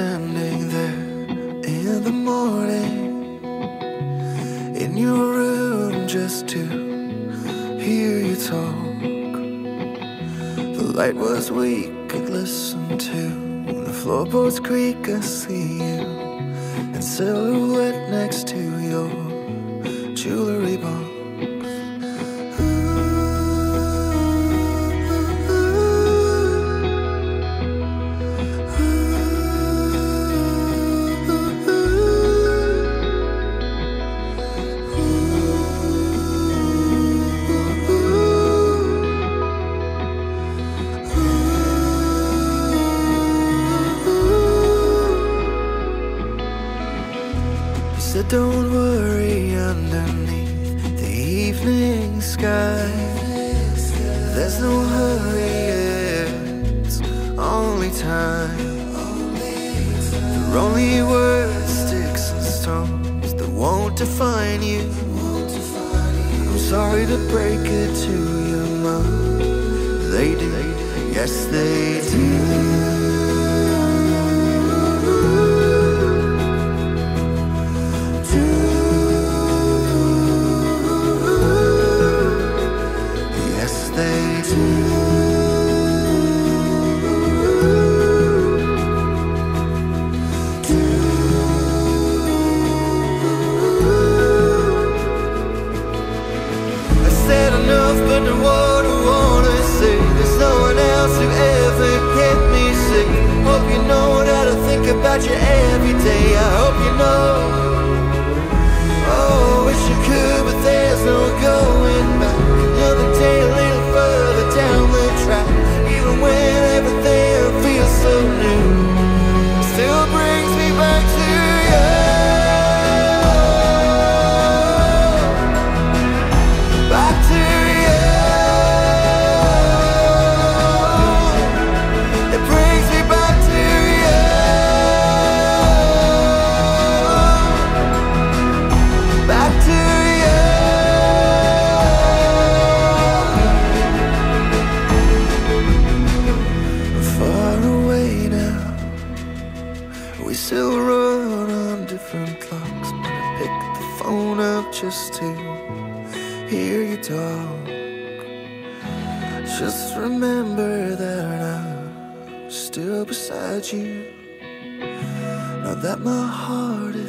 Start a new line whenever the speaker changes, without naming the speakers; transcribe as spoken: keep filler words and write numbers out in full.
standing there in the morning, in your room just to hear you talk. The light was weak, could listen to the floorboards creak. I see you in silhouette next to your jewellery box. Don't worry, underneath the evening sky, there's no hurry, it's only time. There are only words, sticks and stones that won't define you. I'm sorry to break it to you, Mom. They do, yes they do. But the one who wanna say there's no one else who ever kept me safe. Hope you know that I think about you every day. I hope you know. Oh, wish you could, but there's no going back. Another day a little further down the track. Even when everything feels so new, it still brings me back to you. Back to just to hear you talk. Just remember that I'm still beside you. Now that my heart is